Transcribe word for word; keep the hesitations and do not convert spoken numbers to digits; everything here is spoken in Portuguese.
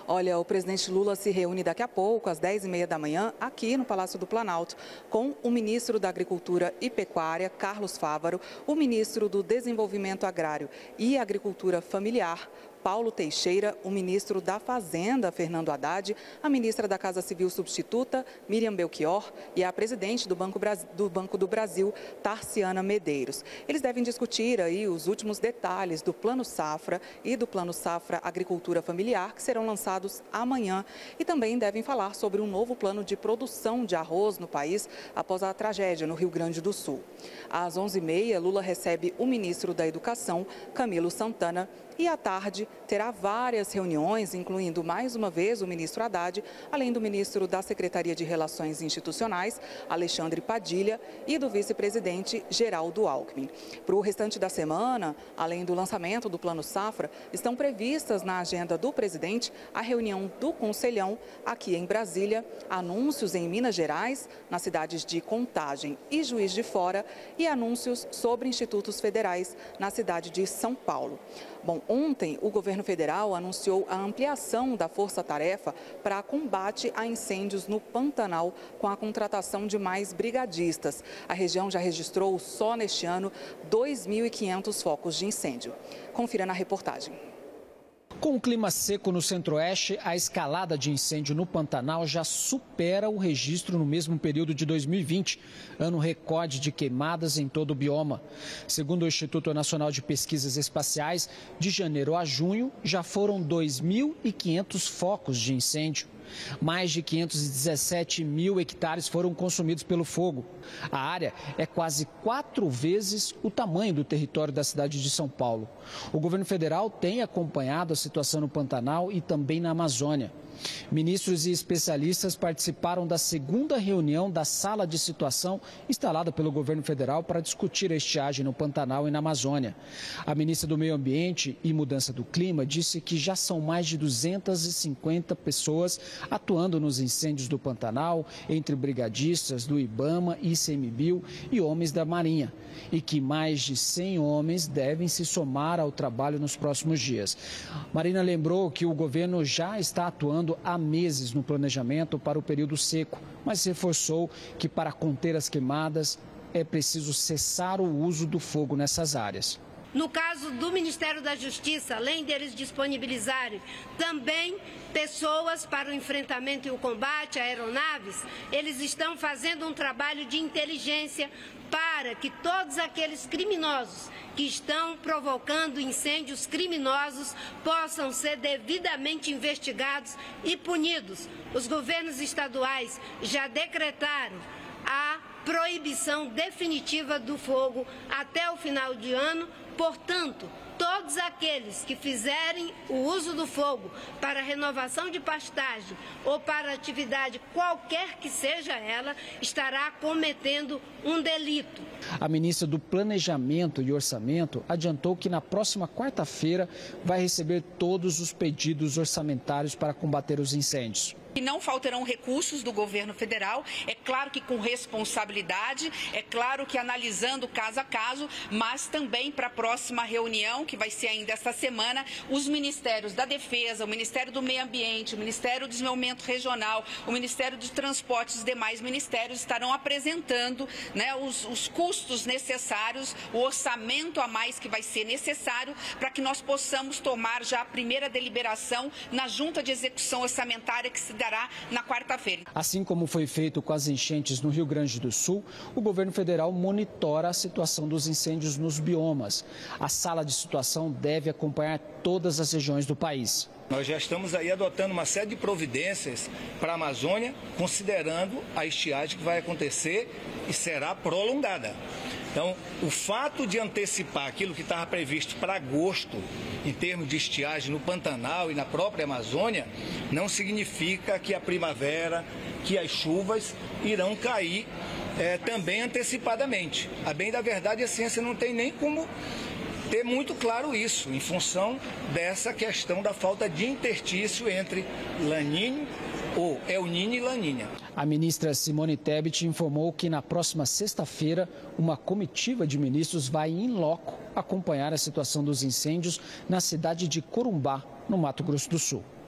Olha, o presidente Lula se reúne daqui a pouco, às dez e meia da manhã, aqui no Palácio do Planalto, com o ministro da Agricultura e Pecuária, Carlos Fávaro, o ministro do Desenvolvimento Agrário e Agricultura Familiar, Paulo Teixeira, o ministro da Fazenda, Fernando Haddad, a ministra da Casa Civil Substituta, Miriam Belchior, e a presidente do Banco, do Banco do Brasil, Tarciana Medeiros. Eles devem discutir aí os últimos detalhes do Plano Safra e do Plano Safra Agricultura Familiar, que serão lançados amanhã, e também devem falar sobre um novo plano de produção de arroz no país após a tragédia no Rio Grande do Sul. Às onze e meia, Lula recebe o ministro da Educação, Camilo Santana, e à tarde terá várias reuniões, incluindo mais uma vez o ministro Haddad, além do ministro da Secretaria de Relações Institucionais, Alexandre Padilha, e do vice-presidente Geraldo Alckmin. Para o restante da semana, além do lançamento do Plano Safra, estão previstas na agenda do presidente a reunião do Conselhão aqui em Brasília, anúncios em Minas Gerais, nas cidades de Contagem e Juiz de Fora, e anúncios sobre institutos federais na cidade de São Paulo. Bom, ontem o governo federal anunciou a ampliação da força-tarefa para combate a incêndios no Pantanal, com a contratação de mais brigadistas. A região já registrou só neste ano dois mil e quinhentos focos de incêndio. Confira na reportagem. Com o clima seco no centro-oeste, a escalada de incêndio no Pantanal já supera o registro no mesmo período de dois mil e vinte, ano recorde de queimadas em todo o bioma. Segundo o Instituto Nacional de Pesquisas Espaciais, de janeiro a junho já foram dois mil e quinhentos focos de incêndio. Mais de quinhentos e dezessete mil hectares foram consumidos pelo fogo. A área é quase quatro vezes o tamanho do território da cidade de São Paulo. O governo federal tem acompanhado a situação no Pantanal e também na Amazônia. Ministros e especialistas participaram da segunda reunião da sala de situação instalada pelo governo federal para discutir a estiagem no Pantanal e na Amazônia. A ministra do Meio Ambiente e Mudança do Clima disse que já são mais de duzentas e cinquenta pessoas atuando nos incêndios do Pantanal, entre brigadistas do IBAMA, ICMBio e homens da Marinha, e que mais de cem homens devem se somar ao trabalho nos próximos dias. Marina lembrou que o governo já está atuando há meses no planejamento para o período seco, mas reforçou que para conter as queimadas é preciso cessar o uso do fogo nessas áreas. No caso do Ministério da Justiça, além deles disponibilizarem também pessoas para o enfrentamento e o combate a aeronaves, eles estão fazendo um trabalho de inteligência para que todos aqueles criminosos que estão provocando incêndios criminosos possam ser devidamente investigados e punidos. Os governos estaduais já decretaram a proibição definitiva do fogo até o final de ano. Portanto, todos aqueles que fizerem o uso do fogo para renovação de pastagem ou para atividade qualquer que seja ela, estará cometendo um delito. A ministra do Planejamento e Orçamento adiantou que na próxima quarta-feira vai receber todos os pedidos orçamentários para combater os incêndios. E não faltarão recursos do governo federal, é claro que com responsabilidade, é claro que analisando caso a caso, mas também para a próxima reunião, que vai ser ainda esta semana, os ministérios da Defesa, o Ministério do Meio Ambiente, o Ministério do Desenvolvimento Regional, o Ministério dos Transportes e os demais ministérios estarão apresentando, né, os, os custos necessários, o orçamento a mais que vai ser necessário para que nós possamos tomar já a primeira deliberação na Junta de Execução Orçamentária que se dá na quarta-feira. Assim como foi feito com as enchentes no Rio Grande do Sul, o governo federal monitora a situação dos incêndios nos biomas. A sala de situação deve acompanhar todas as regiões do país. Nós já estamos aí adotando uma série de providências para a Amazônia, considerando a estiagem que vai acontecer e será prolongada. Então, o fato de antecipar aquilo que estava previsto para agosto, em termos de estiagem no Pantanal e na própria Amazônia, não significa que a primavera, que as chuvas irão cair é, também antecipadamente. A bem da verdade, a ciência não tem nem como ter muito claro isso, em função dessa questão da falta de interstício entre La Niña ou El Niño e Laninha. A ministra Simone Tebet informou que na próxima sexta-feira uma comitiva de ministros vai em loco acompanhar a situação dos incêndios na cidade de Corumbá, no Mato Grosso do Sul.